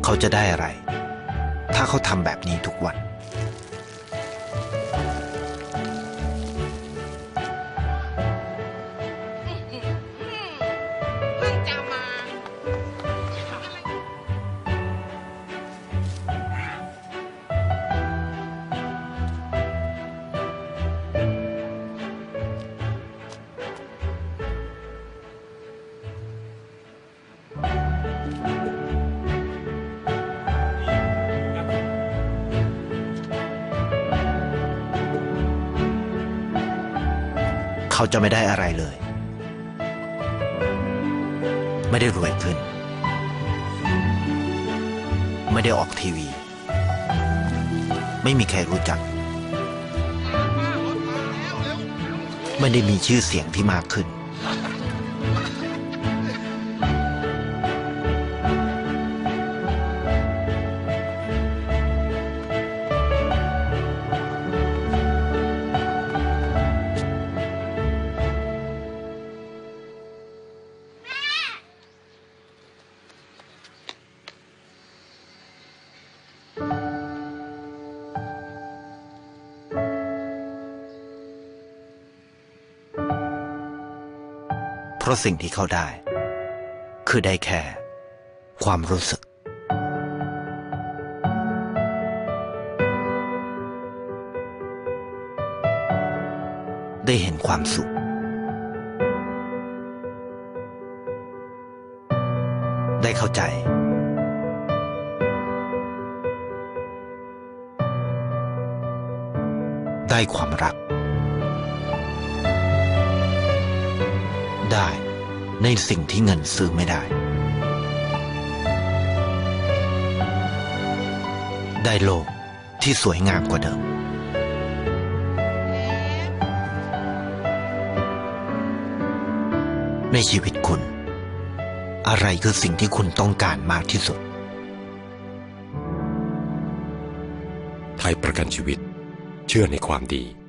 เขาจะได้อะไรถ้าเขาทำแบบนี้ทุกวันเขาจะไม่ได้อะไรเลยไม่ได้รวยขึ้นไม่ได้ออกทีวีไม่มีใครรู้จักไม่ได้มีชื่อเสียงที่มากขึ้นเพราะสิ่งที่เขาได้คือได้แค่ความรู้สึกได้เห็นความสุขได้เข้าใจได้ความรักได้ในสิ่งที่เงินซื้อไม่ได้ได้โลกที่สวยงามกว่าเดิมในชีวิตคุณอะไรคือสิ่งที่คุณต้องการมากที่สุดไทยประกันชีวิตเชื่อในความดี